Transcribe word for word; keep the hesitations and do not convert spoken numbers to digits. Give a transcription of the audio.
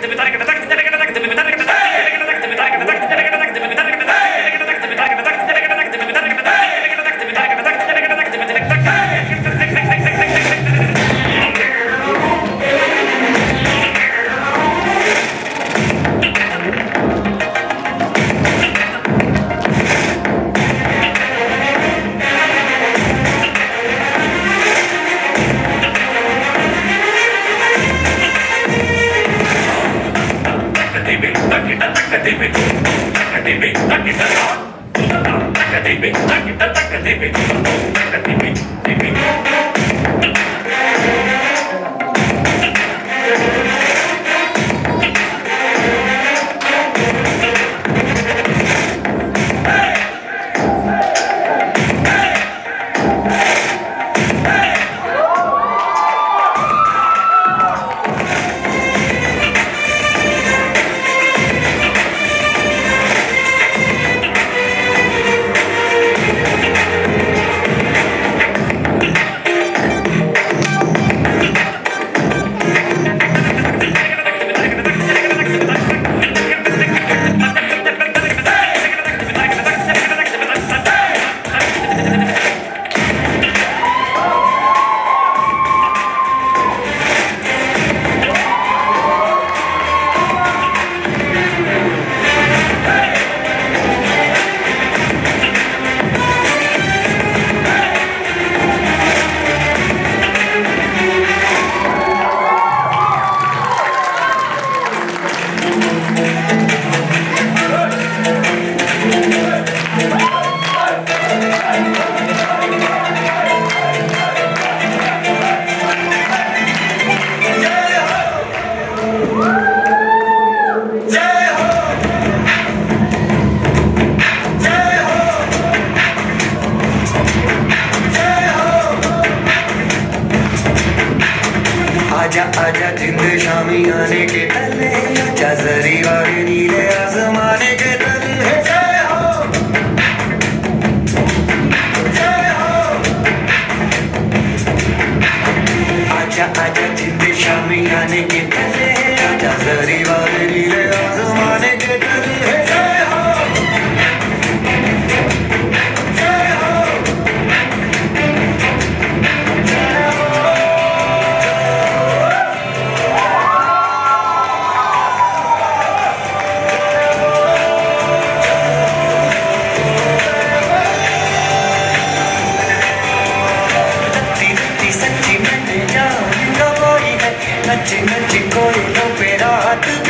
आजा आजा जिंद शामी आने के तले, आजा जरी वाले नीले आसमाने के तले। जय हो जय हो, आजा आजा जिंद शामी आने के तले, आजा जरी वाले नीले आसमाने के तले। जय हो जय हो नच नच कोई लो पे रात